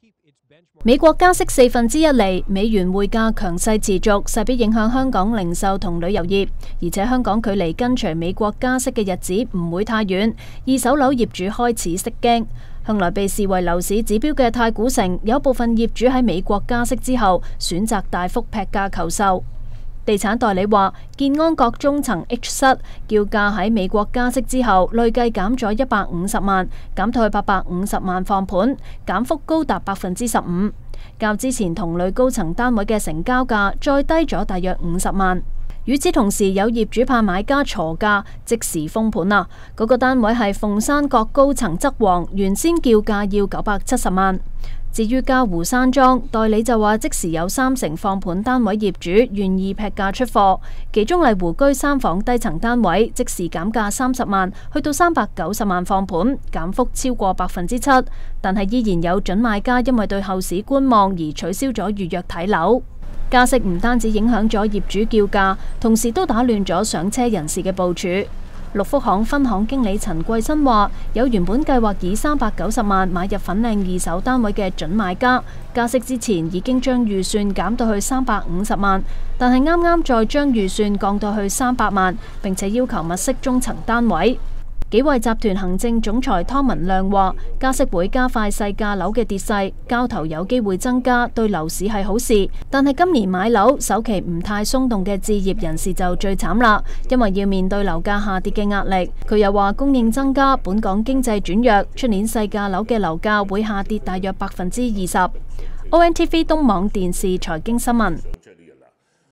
美國加息1/4厘，美元匯價強勢持續，勢必影響香港零售同旅遊業。而且香港距離跟隨美國加息嘅日子唔會太遠，二手樓業主開始識驚。向來被視為樓市指標嘅太古城，有部分業主喺美國加息之後，選擇大幅劈價求售。地產代理話，建安閣中層 H 室叫價喺美國加息之後，累計減咗150萬，減到去850萬放盤，減幅高達15%，較之前同類高層單位嘅成交價再低咗大約50萬。與此同時，有業主怕買家鋤價，即時封盤啦。嗰個單位係鳳山閣高層側王，原先叫價要970萬。至於嘉湖山莊，代理就話即時有30%放盤單位業主願意劈價出貨，其中麗湖居3房低層單位即時減價30萬，去到390萬放盤，減幅超過7%，但係依然有準買家因為對後市觀望而取消咗預約睇樓。加息唔單止影響咗業主叫價，同時都打亂咗上車人士嘅部署。六福行分行經理陳桂新話，有原本計劃以390萬買入粉嶺二手單位嘅準買家，加息之前已經將預算減到去350萬，但係啱啱再將預算降到去300萬，並且要求物色中層單位。紀惠集團行政總裁湯文亮話，加息會加快細價樓嘅跌勢，交投有機會增加，對樓市係好事。但係今年買樓首期唔太鬆動嘅置業人士就最慘啦，因為要面對樓價下跌嘅壓力。佢又話供應增加，本港經濟轉弱，出年細價樓嘅樓價會下跌大約20%。ONTV 東網電視財經新聞。